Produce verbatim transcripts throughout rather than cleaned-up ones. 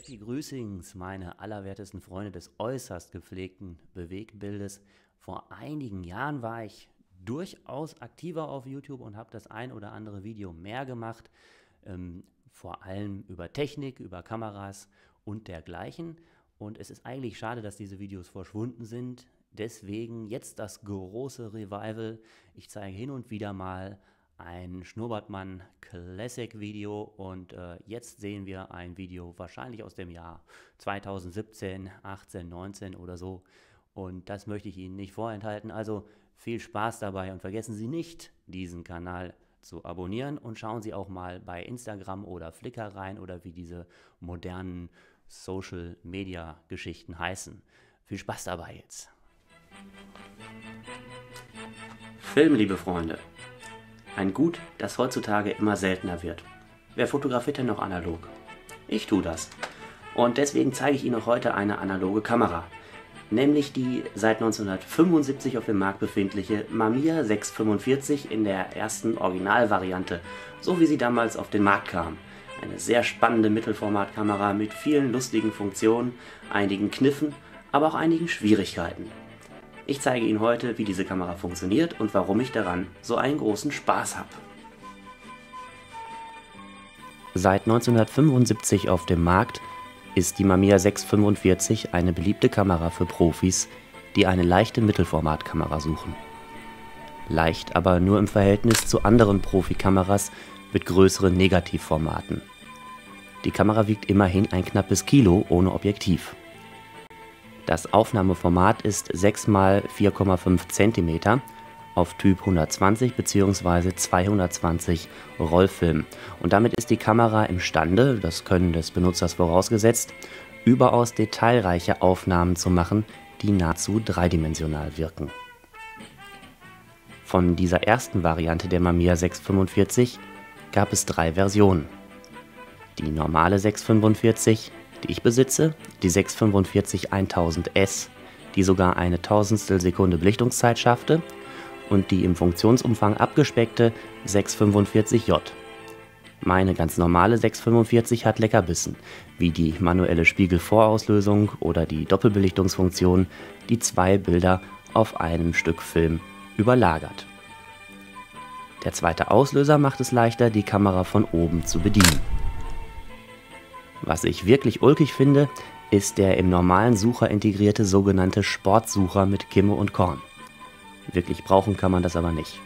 Happy Grüßings, meine allerwertesten Freunde des äußerst gepflegten Bewegtbildes. Vor einigen Jahren war ich durchaus aktiver auf YouTube und habe das ein oder andere Video mehr gemacht, ähm, vor allem über Technik, über Kameras und dergleichen. Und es ist eigentlich schade, dass diese Videos verschwunden sind. Deswegen jetzt das große Revival. Ich zeige hin und wieder mal ein Schnurrbartmann Classic Video und äh, jetzt sehen wir ein Video wahrscheinlich aus dem Jahr zweitausendsiebzehn, achtzehn, neunzehn oder so, und das möchte ich Ihnen nicht vorenthalten. Also viel Spaß dabei und vergessen Sie nicht, diesen Kanal zu abonnieren, und schauen Sie auch mal bei Instagram oder Flickr rein oder wie diese modernen Social Media Geschichten heißen. Viel Spaß dabei jetzt. Film, liebe Freunde. Ein Gut, das heutzutage immer seltener wird. Wer fotografiert denn noch analog? Ich tue das. Und deswegen zeige ich Ihnen auch heute eine analoge Kamera. Nämlich die seit neunzehnhundertfünfundsiebzig auf dem Markt befindliche Mamiya sechs fünfundvierzig in der ersten Originalvariante, so wie sie damals auf den Markt kam. Eine sehr spannende Mittelformatkamera mit vielen lustigen Funktionen, einigen Kniffen, aber auch einigen Schwierigkeiten. Ich zeige Ihnen heute, wie diese Kamera funktioniert und warum ich daran so einen großen Spaß habe. Seit neunzehnhundertfünfundsiebzig auf dem Markt ist die Mamiya sechs fünfundvierzig eine beliebte Kamera für Profis, die eine leichte Mittelformatkamera suchen. Leicht, aber nur im Verhältnis zu anderen Profikameras mit größeren Negativformaten. Die Kamera wiegt immerhin ein knappes Kilo ohne Objektiv. Das Aufnahmeformat ist sechs mal vier Komma fünf Zentimeter auf Typ hundertzwanzig bzw. zweihundertzwanzig Rollfilm. Und damit ist die Kamera imstande, das Können des Benutzers vorausgesetzt, überaus detailreiche Aufnahmen zu machen, die nahezu dreidimensional wirken. Von dieser ersten Variante der Mamiya sechs fünfundvierzig gab es drei Versionen. Die normale sechs fünfundvierzig, die ich besitze, die sechs fünfundvierzig tausend S, die sogar eine Tausendstel Sekunde Belichtungszeit schaffte, und die im Funktionsumfang abgespeckte sechs fünfundvierzig J. Meine ganz normale sechs fünfundvierzig hat Leckerbissen, wie die manuelle Spiegelvorauslösung oder die Doppelbelichtungsfunktion, die zwei Bilder auf einem Stück Film überlagert. Der zweite Auslöser macht es leichter, die Kamera von oben zu bedienen. Was ich wirklich ulkig finde, ist der im normalen Sucher integrierte sogenannte Sportsucher mit Kimme und Korn. Wirklich brauchen kann man das aber nicht.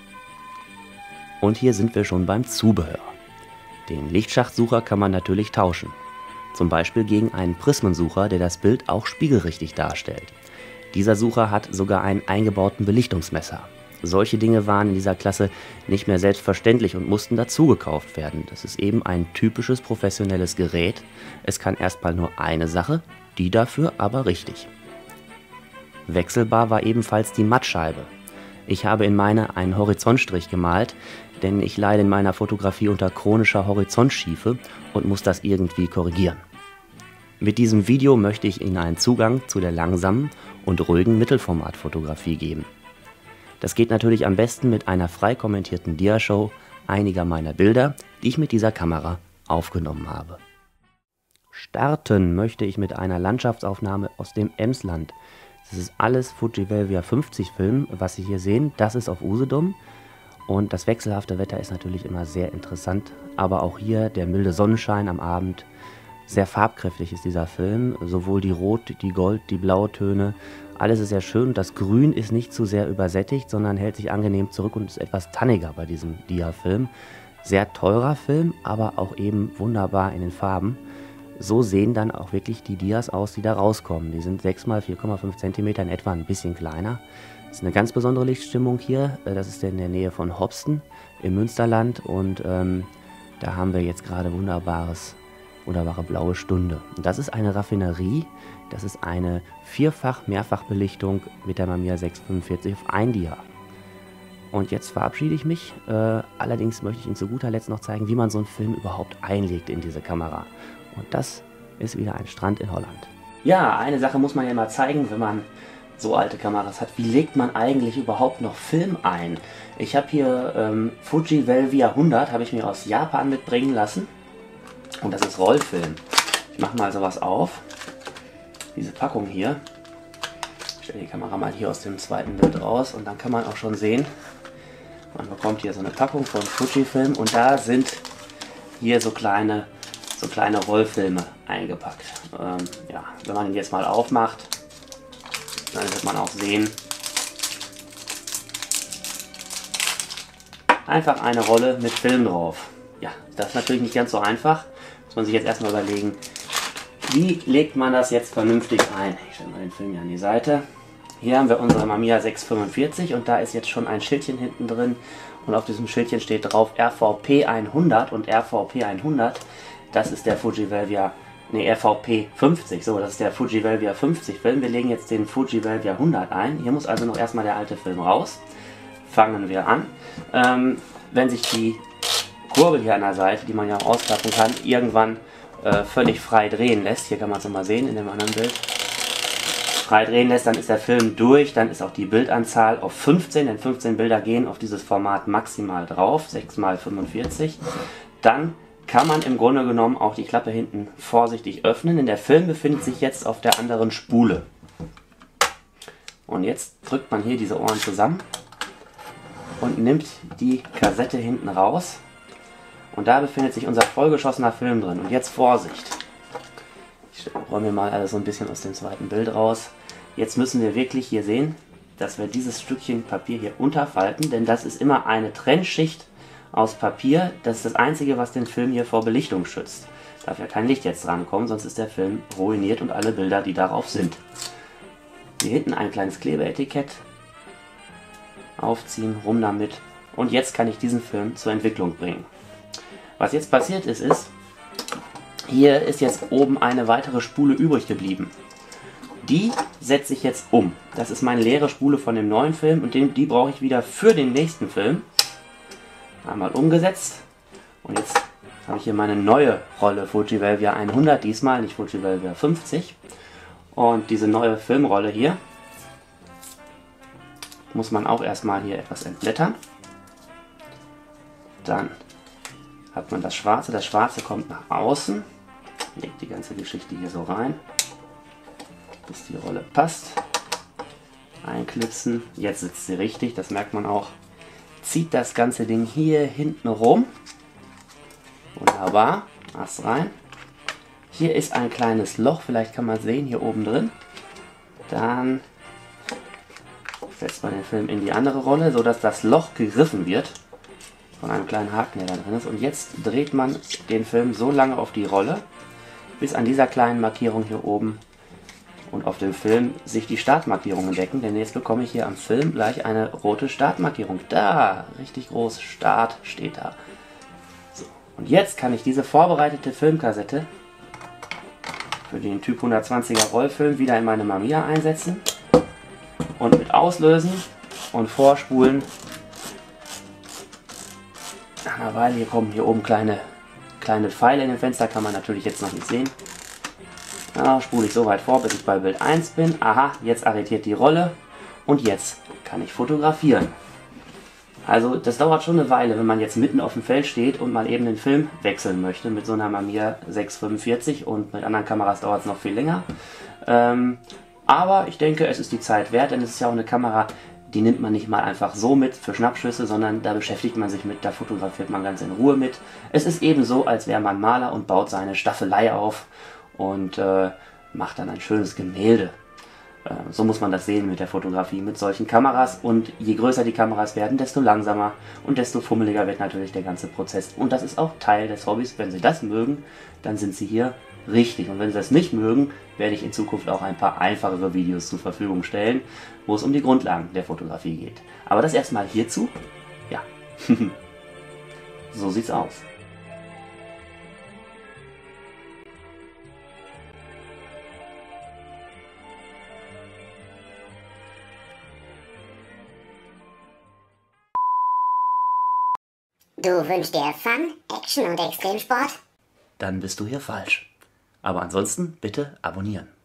Und hier sind wir schon beim Zubehör. Den Lichtschachtsucher kann man natürlich tauschen. Zum Beispiel gegen einen Prismensucher, der das Bild auch spiegelrichtig darstellt. Dieser Sucher hat sogar einen eingebauten Belichtungsmesser. Solche Dinge waren in dieser Klasse nicht mehr selbstverständlich und mussten dazu gekauft werden. Das ist eben ein typisches professionelles Gerät. Es kann erstmal nur eine Sache, die dafür aber richtig. Wechselbar war ebenfalls die Mattscheibe. Ich habe in meine einen Horizontstrich gemalt, denn ich leide in meiner Fotografie unter chronischer Horizontschiefe und muss das irgendwie korrigieren. Mit diesem Video möchte ich Ihnen einen Zugang zu der langsamen und ruhigen Mittelformatfotografie geben. Das geht natürlich am besten mit einer frei kommentierten Diashow einiger meiner Bilder, die ich mit dieser Kamera aufgenommen habe. Starten möchte ich mit einer Landschaftsaufnahme aus dem Emsland. Das ist alles Fuji Velvia fünfzig Film, was Sie hier sehen. Das ist auf Usedom, und das wechselhafte Wetter ist natürlich immer sehr interessant, aber auch hier der milde Sonnenschein am Abend. Sehr farbkräftig ist dieser Film, sowohl die Rot-, die Gold-, die Blautöne, alles ist sehr schön. Das Grün ist nicht zu sehr übersättigt, sondern hält sich angenehm zurück und ist etwas tanniger bei diesem Dia-Film. Sehr teurer Film, aber auch eben wunderbar in den Farben. So sehen dann auch wirklich die Dias aus, die da rauskommen. Die sind sechs mal vier Komma fünf Zentimeter, in etwa ein bisschen kleiner. Das ist eine ganz besondere Lichtstimmung hier. Das ist in der Nähe von Hopsten im Münsterland, und ähm, da haben wir jetzt gerade wunderbares wunderbare blaue Stunde. Und das ist eine Raffinerie, das ist eine Vierfach-Mehrfachbelichtung mit der Mamiya sechs fünfundvierzig auf ein Dia. Und jetzt verabschiede ich mich, äh, allerdings möchte ich Ihnen zu guter Letzt noch zeigen, wie man so einen Film überhaupt einlegt in diese Kamera. Und das ist wieder ein Strand in Holland. Ja, eine Sache muss man ja mal zeigen, wenn man so alte Kameras hat. Wie legt man eigentlich überhaupt noch Film ein? Ich habe hier ähm, Fuji Velvia hundert, habe ich mir aus Japan mitbringen lassen. Und das ist Rollfilm. Ich mache mal sowas auf. Diese Packung hier. Ich stelle die Kamera mal hier aus dem zweiten Bild raus und dann kann man auch schon sehen, man bekommt hier so eine Packung von Fujifilm und da sind hier so kleine, so kleine Rollfilme eingepackt. Ähm, ja, wenn man ihn jetzt mal aufmacht, dann wird man auch sehen, einfach eine Rolle mit Film drauf. Ja, das ist natürlich nicht ganz so einfach. Muss man sich jetzt erstmal überlegen, wie legt man das jetzt vernünftig ein. Ich stelle mal den Film hier an die Seite. Hier haben wir unsere Mamiya sechs fünfundvierzig und da ist jetzt schon ein Schildchen hinten drin und auf diesem Schildchen steht drauf R V P hundert und R V P hundert, das ist der Fujivelvia, ne R V P fünfzig, so, das ist der Fujivelvia fünfzig Film. Wir legen jetzt den Fujivelvia hundert ein. Hier muss also noch erstmal der alte Film raus. Fangen wir an. Ähm, wenn sich die Kurbel hier an der Seite, die man ja auch ausklappen kann, irgendwann äh, völlig frei drehen lässt, hier kann man es nochmal sehen in dem anderen Bild, frei drehen lässt, dann ist der Film durch, dann ist auch die Bildanzahl auf fünfzehn, denn fünfzehn Bilder gehen auf dieses Format maximal drauf, sechs mal fünfundvierzig. Dann kann man im Grunde genommen auch die Klappe hinten vorsichtig öffnen, denn der Film befindet sich jetzt auf der anderen Spule. Und jetzt drückt man hier diese Ohren zusammen und nimmt die Kassette hinten raus. Und da befindet sich unser vollgeschossener Film drin. Und jetzt Vorsicht! Ich räume mir mal alles so ein bisschen aus dem zweiten Bild raus. Jetzt müssen wir wirklich hier sehen, dass wir dieses Stückchen Papier hier unterfalten, denn das ist immer eine Trennschicht aus Papier. Das ist das Einzige, was den Film hier vor Belichtung schützt. Darf ja kein Licht jetzt drankommen, sonst ist der Film ruiniert und alle Bilder, die darauf sind. Hier hinten ein kleines Klebeetikett. Aufziehen, rum damit. Und jetzt kann ich diesen Film zur Entwicklung bringen. Was jetzt passiert ist, ist, hier ist jetzt oben eine weitere Spule übrig geblieben. Die setze ich jetzt um. Das ist meine leere Spule von dem neuen Film und den, die brauche ich wieder für den nächsten Film. Einmal umgesetzt. Und jetzt habe ich hier meine neue Rolle Fujivelvia hundert, diesmal nicht Fujivelvia fünfzig. Und diese neue Filmrolle hier muss man auch erstmal hier etwas entblättern. Dann hat man das Schwarze. Das Schwarze kommt nach außen. Legt die ganze Geschichte hier so rein, bis die Rolle passt. Einklipsen. Jetzt sitzt sie richtig, das merkt man auch. Zieht das ganze Ding hier hinten rum. Wunderbar. Ast rein. Hier ist ein kleines Loch, vielleicht kann man sehen, hier oben drin. Dann setzt man den Film in die andere Rolle, sodass das Loch gegriffen wird von einem kleinen Haken, der da drin ist. Und jetzt dreht man den Film so lange auf die Rolle, bis an dieser kleinen Markierung hier oben und auf dem Film sich die Startmarkierungen decken. Denn jetzt bekomme ich hier am Film gleich eine rote Startmarkierung. Da, richtig groß, Start steht da. So. Und jetzt kann ich diese vorbereitete Filmkassette für den Typ hundertzwanziger Rollfilm wieder in meine Mamiya einsetzen und mit Auslösen und Vorspulen. Nach einer Weile, hier kommen hier oben kleine, kleine Pfeile in dem Fenster, kann man natürlich jetzt noch nicht sehen. Ja, spule ich so weit vor, bis ich bei Bild eins bin. Aha, jetzt arretiert die Rolle und jetzt kann ich fotografieren. Also das dauert schon eine Weile, wenn man jetzt mitten auf dem Feld steht und mal eben den Film wechseln möchte mit so einer Mamiya sechs fünfundvierzig und mit anderen Kameras dauert es noch viel länger. Ähm, aber ich denke, es ist die Zeit wert, denn es ist ja auch eine Kamera, die nimmt man nicht mal einfach so mit für Schnappschüsse, sondern da beschäftigt man sich mit, da fotografiert man ganz in Ruhe mit. Es ist eben so, als wäre man Maler und baut seine Staffelei auf und äh, macht dann ein schönes Gemälde. Äh, so muss man das sehen mit der Fotografie, mit solchen Kameras. Und je größer die Kameras werden, desto langsamer und desto fummeliger wird natürlich der ganze Prozess. Und das ist auch Teil des Hobbys. Wenn Sie das mögen, dann sind Sie hier richtig. Und wenn Sie das nicht mögen, werde ich in Zukunft auch ein paar einfachere Videos zur Verfügung stellen, wo es um die Grundlagen der Fotografie geht. Aber das erstmal hierzu. Ja, so sieht's aus. Du wünschst dir Fun, Action und Extremsport? Dann bist du hier falsch. Aber ansonsten bitte abonnieren.